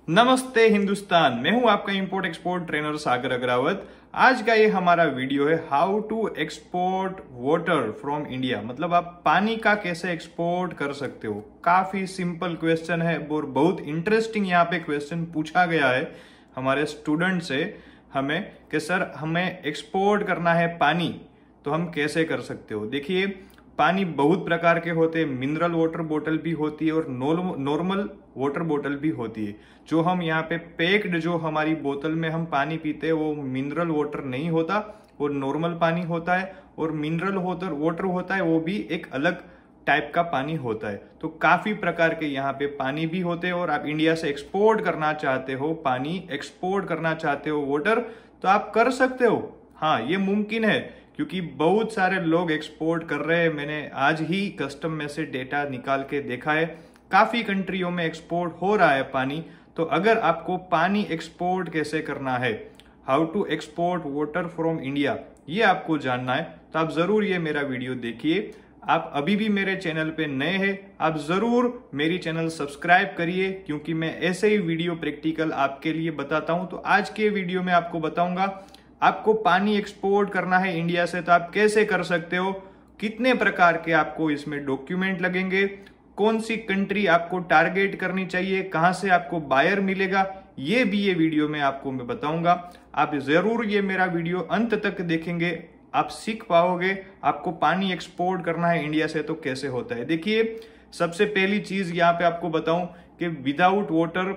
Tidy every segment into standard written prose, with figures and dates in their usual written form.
नमस्ते हिंदुस्तान। मैं हूं आपका import export trainer Sagar Agrawat. आज का ये हमारा वीडियो है how to export water from India. मतलब आप पानी का कैसे एक्सपोर्ट कर सकते हो। काफी सिंपल क्वेश्चन है और बहुत इंटरेस्टिंग यहाँ पे क्वेश्चन पूछा गया है हमारे स्टूडेंट से हमें कि सर हमें एक्सपोर्ट करना है पानी, तो हम कैसे कर सकते हो। देखिए, पानी बहुत प्रकार के होते हैं। मिनरल वाटर बोतल भी होती है और नॉर्मल वाटर बोतल भी होती है। जो हम यहाँ पे पैक्ड जो हमारी बोतल में हम पानी पीते हैं वो मिनरल वाटर नहीं होता, वो नॉर्मल पानी होता है। और मिनरल वाटर होता है वो भी एक अलग टाइप का पानी होता है। तो काफी प्रकार के यहाँ पे पानी भी होते हैं। और आप इंडिया से एक्सपोर्ट करना चाहते हो पानी, एक्सपोर्ट करना चाहते हो वाटर, तो आप कर सकते हो। हाँ, ये मुमकिन है क्योंकि बहुत सारे लोग एक्सपोर्ट कर रहे हैं। मैंने आज ही कस्टम में से डेटा निकाल के देखा है, काफी कंट्रियों में एक्सपोर्ट हो रहा है पानी। तो अगर आपको पानी एक्सपोर्ट कैसे करना है, how to export water from India, ये आपको जानना है, तो आप जरूर ये मेरा वीडियो देखिए। आप अभी भी मेरे चैनल पे नए हैं, आप जरूर मेरी चैनल सब्सक्राइब करिए क्योंकि मैं ऐसे ही वीडियो प्रैक्टिकल आपके लिए बताता हूं। तो आज के वीडियो में आपको बताऊंगा आपको पानी एक्सपोर्ट करना है इंडिया से तो आप कैसे कर सकते हो, कितने प्रकार के आपको इसमें डॉक्यूमेंट लगेंगे, कौन सी कंट्री आपको टारगेट करनी चाहिए, कहां से आपको बायर मिलेगा, ये वीडियो में आपको मैं बताऊंगा। आप जरूर ये मेरा वीडियो अंत तक देखेंगे, आप सीख पाओगे आपको पानी एक्सपोर्ट करना है इंडिया से तो कैसे होता है। देखिए, सबसे पहली चीज यहाँ पे आपको बताऊं कि विदाउट वाटर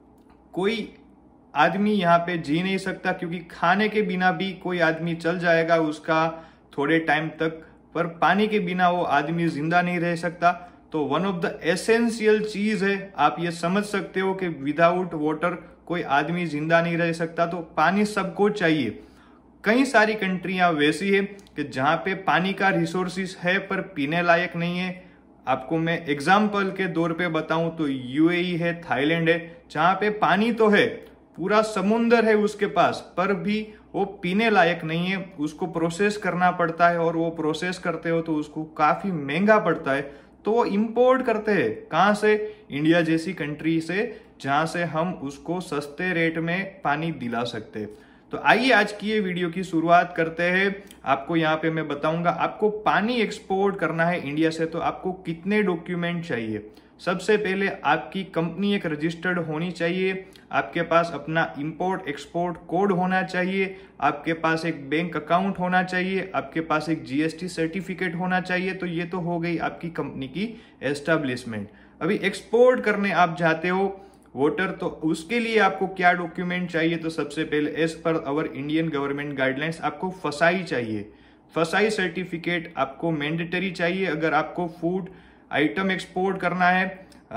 कोई आदमी यहाँ पे जी नहीं सकता, क्योंकि खाने के बिना भी कोई आदमी चल जाएगा उसका थोड़े टाइम तक, पर पानी के बिना वो आदमी जिंदा नहीं रह सकता। तो वन ऑफ द एसेंशियल चीज है, आप ये समझ सकते हो कि विदाउट वाटर कोई आदमी जिंदा नहीं रह सकता। तो पानी सबको चाहिए। कई सारी कंट्रियां वैसी है कि जहां पे पानी का रिसोर्सिस है पर पीने लायक नहीं है। आपको मैं एग्जाम्पल के तौर पे बताऊं तो यूएई है, थाईलैंड है, जहां पे पानी तो है, पूरा समुंदर है उसके पास, पर भी वो पीने लायक नहीं है। उसको प्रोसेस करना पड़ता है और वो प्रोसेस करते हो तो उसको काफी महंगा पड़ता है। तो वो इंपोर्ट करते हैं कहां से, इंडिया जैसी कंट्री से, जहां से हम उसको सस्ते रेट में पानी दिला सकते हैं। तो आइए आज की ये वीडियो की शुरुआत करते हैं। आपको यहाँ पे मैं बताऊंगा आपको पानी एक्सपोर्ट करना है इंडिया से तो आपको कितने डॉक्यूमेंट चाहिए। सबसे पहले आपकी कंपनी एक रजिस्टर्ड होनी चाहिए, आपके पास अपना इंपोर्ट एक्सपोर्ट कोड होना चाहिए, आपके पास एक बैंक अकाउंट होना चाहिए, आपके पास एक जीएसटी सर्टिफिकेट होना चाहिए। तो ये तो हो गई आपकी कंपनी की एस्टेब्लिशमेंट। अभी एक्सपोर्ट करने आप जाते हो वाटर, तो उसके लिए आपको क्या डॉक्यूमेंट चाहिए। तो सबसे पहले as per our Indian government guidelines आपको फसाई चाहिए। फसाई सर्टिफिकेट आपको मैंडेटरी चाहिए अगर आपको फूड आइटम एक्सपोर्ट करना है।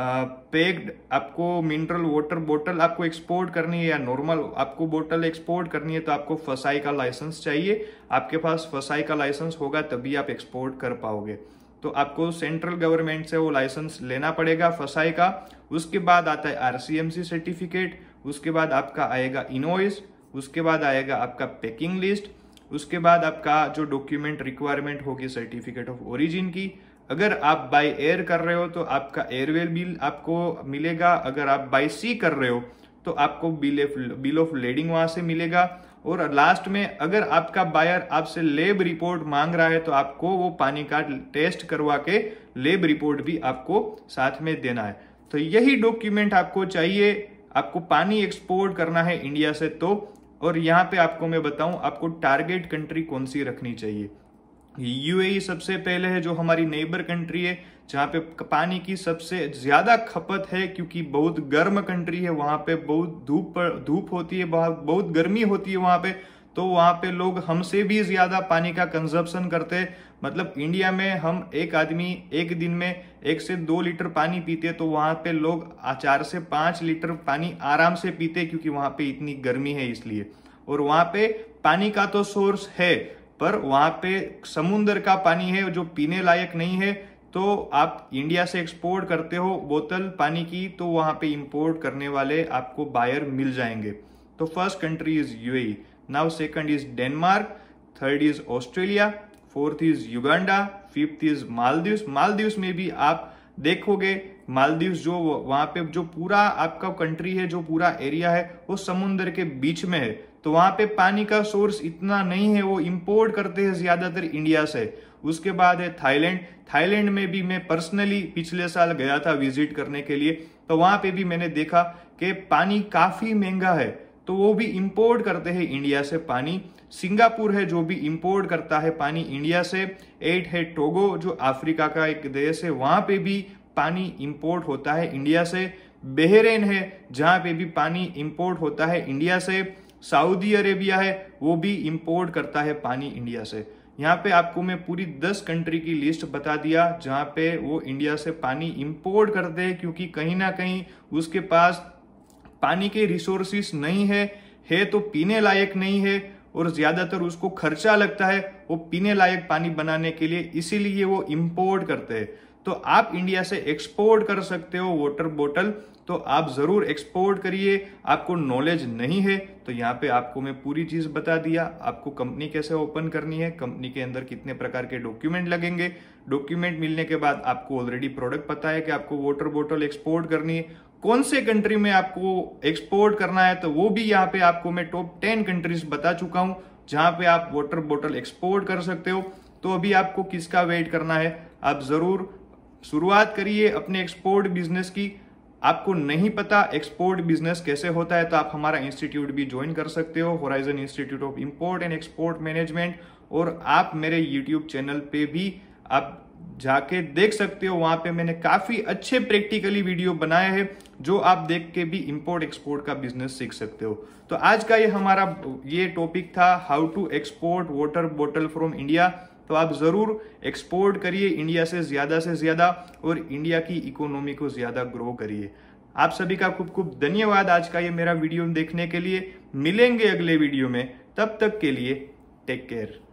पैक्ड आपको मिनरल वाटर बोतल आपको एक्सपोर्ट करनी है या नॉर्मल आपको बोतल एक्सपोर्ट करनी है तो आपको फसाई का लाइसेंस चाहिए। आपके पास फसाई का लाइसेंस होगा तभी आप एक्सपोर्ट कर पाओगे। तो आपको सेंट्रल गवर्नमेंट से वो लाइसेंस लेना पड़ेगा फसाई का। उसके बाद आता है आरसीएमसी सर्टिफिकेट, उसके बाद आपका आएगा इनवॉइस, उसके बाद आएगा आपका पैकिंग लिस्ट, उसके बाद आपका जो डॉक्यूमेंट रिक्वायरमेंट होगी सर्टिफिकेट ऑफ ओरिजिन की। अगर आप बाय एयर कर रहे हो तो आपका एयरवेल बिल आपको मिलेगा। अगर आप बाय सी कर रहे हो तो आपको बिल ऑफ लेडिंग वहां से मिलेगा। और लास्ट में अगर आपका बायर आपसे लेब रिपोर्ट मांग रहा है तो आपको वो पानी का टेस्ट करवा के लेब रिपोर्ट भी आपको साथ में देना है। तो यही डॉक्यूमेंट आपको चाहिए, आपको पानी एक्सपोर्ट करना है इंडिया से तो। और यहाँ पे आपको मैं बताऊं आपको टारगेट कंट्री कौन सी रखनी चाहिए। यूएई सबसे पहले है, जो हमारी नेबर कंट्री है, जहां पे पानी की सबसे ज्यादा खपत है क्योंकि बहुत गर्म कंट्री है, वहां पे बहुत धूप होती है, बहुत गर्मी होती है वहां पे। तो वहां पे लोग हमसे भी ज्यादा पानी का कंजप्शन करते हैं। मतलब इंडिया में हम एक आदमी एक दिन में 1 से 2 लीटर पानी पीते, तो वहां पे लोग 4 से 5 लीटर पानी आराम से पीते क्योंकि वहां पे इतनी गर्मी है इसलिए। और वहां पे पानी का तो सोर्स है पर वहां पे समुद्र का पानी है जो पीने लायक नहीं है। तो आप इंडिया से एक्सपोर्ट करते हो बोतल पानी की तो वहां पे इंपोर्ट करने वाले आपको बायर मिल जाएंगे। तो first country is UAE, now second is Denmark, third is Australia, fourth is Uganda, fifth is Maldives. Maldives में भी आप देखोगे मालदीव्स जो वहां पे जो पूरा आपका कंट्री है, जो पूरा एरिया है वो समुद्र के बीच में है, तो वहां पे पानी का सोर्स इतना नहीं है, वो इंपोर्ट करते हैं ज्यादातर इंडिया से। उसके बाद है थाईलैंड। थाईलैंड में भी मैं पर्सनली पिछले साल गया था विजिट करने के लिए, तो वहां पे भी मैंने देखा कि पानी काफी महंगा है, तो वो भी इंपोर्ट करते हैं इंडिया से पानी। सिंगापुर है जो भी इंपोर्ट करता है पानी इंडिया से। 8 है टोगो जो अफ्रीका का एक देश है, वहां पे भी पानी इंपोर्ट होता है इंडिया से। बहरीन है जहां पे भी पानी इंपोर्ट होता है इंडिया से। सऊदी अरेबिया है वो भी इंपोर्ट करता है पानी इंडिया से। यहाँ पे आपको मैं पूरी 10 कंट्री की लिस्ट बता दिया जहां पे वो इंडिया से पानी इंपोर्ट करते हैं, क्योंकि कहीं ना कहीं उसके पास पानी के रिसोर्सिस नहीं है तो पीने लायक नहीं है, और ज्यादातर उसको खर्चा लगता है वो पीने लायक पानी बनाने के लिए, इसीलिए वो इंपोर्ट करते हैं। तो आप इंडिया से एक्सपोर्ट कर सकते हो वाटर बोतल, तो आप जरूर एक्सपोर्ट करिए। आपको नॉलेज नहीं है तो यहाँ पे आपको मैं पूरी चीज बता दिया। आपको कंपनी कैसे ओपन करनी है, कंपनी के अंदर कितने प्रकार के डॉक्यूमेंट लगेंगे, डॉक्यूमेंट मिलने के बाद आपको ऑलरेडी प्रोडक्ट पता है कि आपको वाटर बोतल एक्सपोर्ट करनी है, कौन से कंट्री में आपको एक्सपोर्ट करना है, तो वो भी यहाँ पे आपको मैं टॉप 10 कंट्रीज बता चुका हूं जहां पे आप वाटर बोतल एक्सपोर्ट कर सकते हो। तो अभी आपको किसका वेट करना है, आप जरूर शुरुआत करिए अपने एक्सपोर्ट बिजनेस की। आपको नहीं पता एक्सपोर्ट बिजनेस कैसे होता है तो आप हमारा इंस्टीट्यूट भी ज्वाइन कर सकते हो, Horizon institute of import and export management. और आप मेरे यूट्यूब चैनल पे भी आप जाके देख सकते हो, वहां पे मैंने काफी अच्छे प्रैक्टिकली वीडियो बनाए हैं जो आप देख के भी इंपोर्ट एक्सपोर्ट का बिजनेस सीख सकते हो। तो आज का ये हमारा टॉपिक था हाउ टू एक्सपोर्ट वाटर बोतल फ्रॉम इंडिया। तो आप जरूर एक्सपोर्ट करिए इंडिया से ज्यादा और इंडिया की इकोनॉमी को ज्यादा ग्रो करिए। आप सभी का खूब खूब धन्यवाद आज का ये मेरा वीडियो देखने के लिए। मिलेंगे अगले वीडियो में, तब तक के लिए टेक केयर।